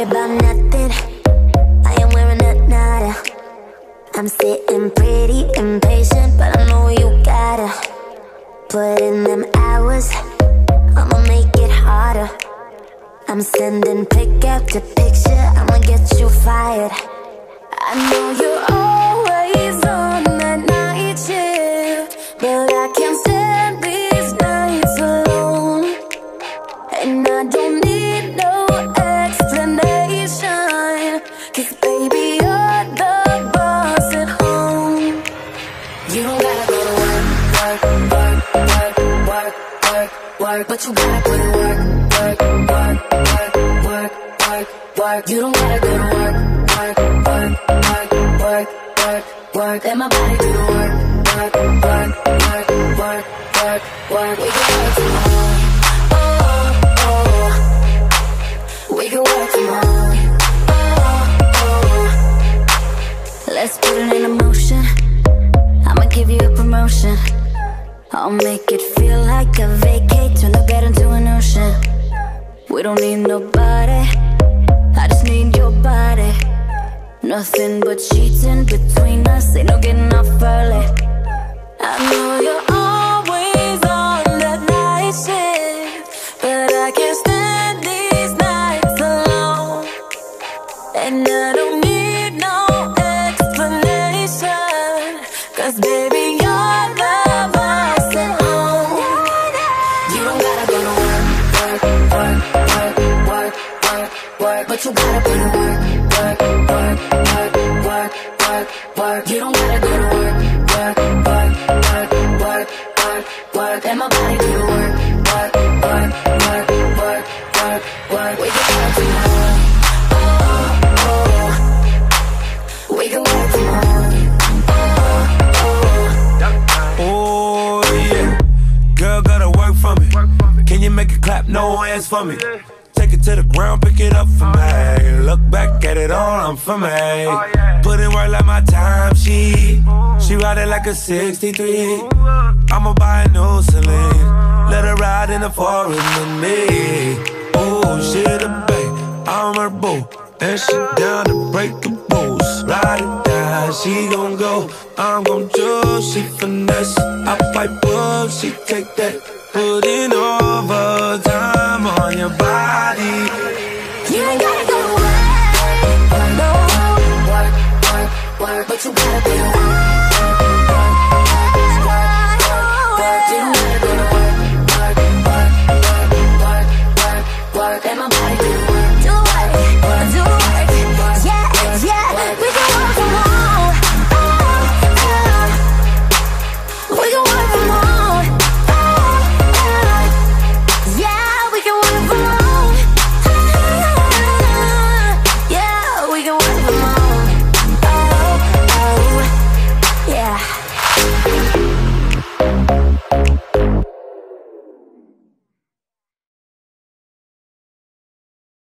about nothing. I am wearing a nada. I'm sitting pretty impatient, but I know you gotta put in them hours. I'ma make it harder. I'm sending pick after picture, I'ma get you fired. I know you're always on that night shift, but I can't stand these nights alone. And I don't need no explanation, 'cause baby, you're the boss at home. You don't gotta go to work, work, work, work, work, work, work, but you gotta put in work, work, work, work, work, work, work. You don't gotta go to work, work, work, work, work, work, work. Let my body do the work, work, work, work, work, work, work. We can work from home, oh, oh. We can work from home, oh, oh. Let's put it in motion. I'ma give you a promotion. I'll make it feel like a vacate, turn the bed into an ocean. We don't need nobody, I just need your body. Nothing but sheets in between us, ain't no getting off early. I know you're always on that night shift, but I can't stand these nights alone. And I don't need no explanation, 'cause baby, you're the boss at home. You don't gotta go to work, work, work, work, work, work, work, but you gotta put in work, work, work, work, work, work, work. You don't gotta go to work, work, work, work, work, work, work. Let my body do the work, work, work, work, work, work, work. We can work from home, oh, oh. We can work from home, oh, oh. Oh yeah, girl gotta work for me. Can you make it clap? No hands for me. Take it to the ground, pick it up for me. Look back at it all, I'm for me. Put in work like my time, she ride it like a 63. I'ma buy a new Celine, let her ride in the forest with me. Oh, she the babe, I'm her boo, and she down to break the rules. Ride it down, she gon' go, I'm gon' choose. She finesse, I fight up, she take that. Put in overtime on your body. You ain't gotta go to work, no. Work, work, work, but you gotta be